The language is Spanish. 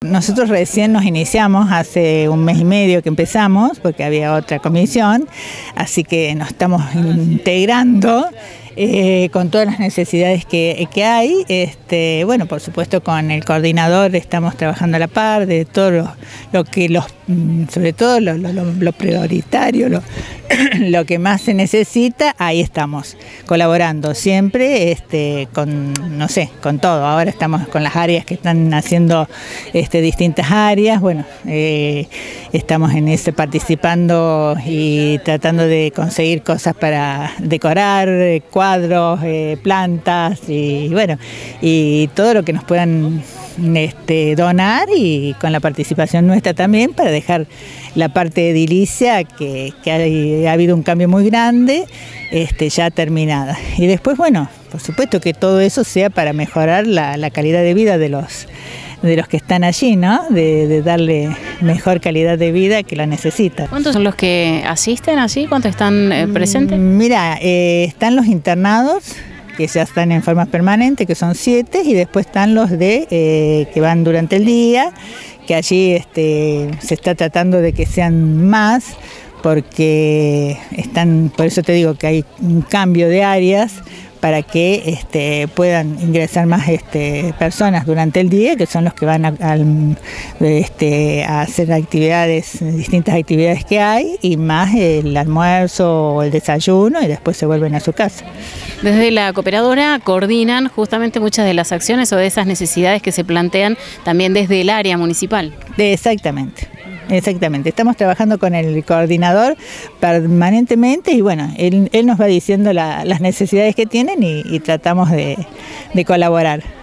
Nosotros recién nos iniciamos, hace un mes y medio que empezamos, porque había otra comisión, así que nos estamos integrando con todas las necesidades que hay. Bueno, por supuesto con el coordinador estamos trabajando a la par de todo sobre todo lo prioritario, lo que más se necesita, ahí estamos colaborando siempre con todo. Ahora estamos con las áreas que están haciendo distintas áreas, bueno, estamos en ese participando y tratando de conseguir cosas para decorar, cuadros, plantas y bueno, y todo lo que nos puedan donar, y con la participación nuestra también, para dejar la parte edilicia que ha habido un cambio muy grande ya terminada. Y después, bueno, por supuesto que todo eso sea para mejorar la calidad de vida de los que están allí, ¿no? De darle mejor calidad de vida que la necesitan. ¿Cuántos son los que asisten así? ¿Cuántos están presentes? Mira, están los internados, que ya están en forma permanente, que son 7, y después están los que van durante el día, que allí se está tratando de que sean más, porque por eso te digo que hay un cambio de áreas para que puedan ingresar más personas durante el día, que son los que van a hacer distintas actividades que hay, y más el almuerzo o el desayuno, y después se vuelven a su casa. Desde la cooperadora coordinan justamente muchas de las acciones o de esas necesidades que se plantean también desde el área municipal. Exactamente. Estamos trabajando con el coordinador permanentemente, y bueno, él nos va diciendo las necesidades que tienen, y tratamos de colaborar.